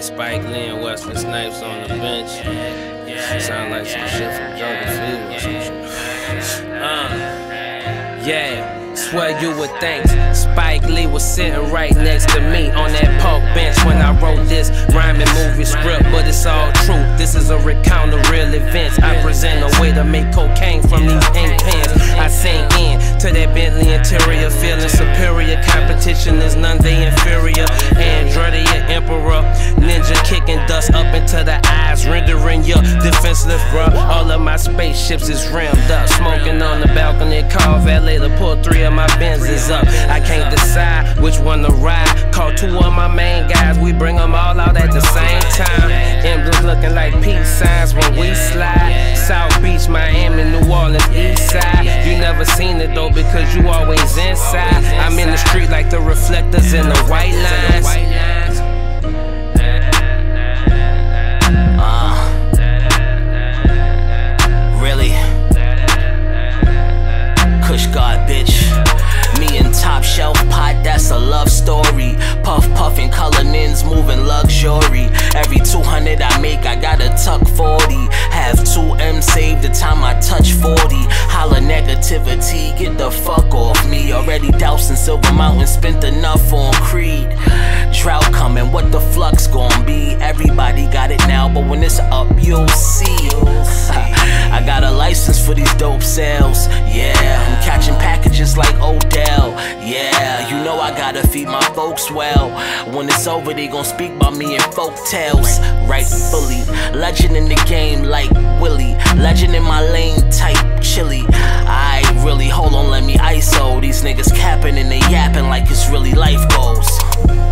Spike Lee and Wesley Snipes on the bench. Sound like some shit from Jungle Fever or some shit. Yeah, swear you would think Spike Lee was sitting right next to me on that park bench when I wrote this rhyming movie script, but it's all true. This is a recount of real events. I present a way to make cocaine from these ink pens. I sing in to that Bentley interior, feeling superior. Competition is none, they inferior. Andretti, emperor, ninja kicking dust up into the eyes, rendering you defenseless, bruh. All of my spaceships is rimmed up, smoking on the balcony. Call valet to pull 3 of my Benzes up. I can't decide which one to ride. Call 2 of my main guys, we bring them all out at the same time. Emblems looking like peace signs when we slide. South Beach, Miami, New Orleans, East Side. You never seen it though because you always inside. I'm in the street like the reflectors in the white lines. Really? Kush God, bitch. Me and Top Shelf Pot, that's a love story. Puff puffin' Cullinans, moving luxury. Every 200 I make, I gotta tuck 40. Have 2 M saved the time I touch 40. Holla negativity, get the fuck off me. Already dousing Silver Mountain, spent enough on Creed. Drought coming, what the flux gon' be? Everybody got it now, but when it's up, you'll see. I got a license for these dope sales. Yeah, I'm catching packages like Odell. Yeah, you know I gotta feed my folks well. When it's over, they gon' speak about me in folk tales. Rightfully, legend in the game like Willie. Legend in my lane, type chilly. I really, hold on, let me ISO. These niggas capping and they yapping like it's really life goals.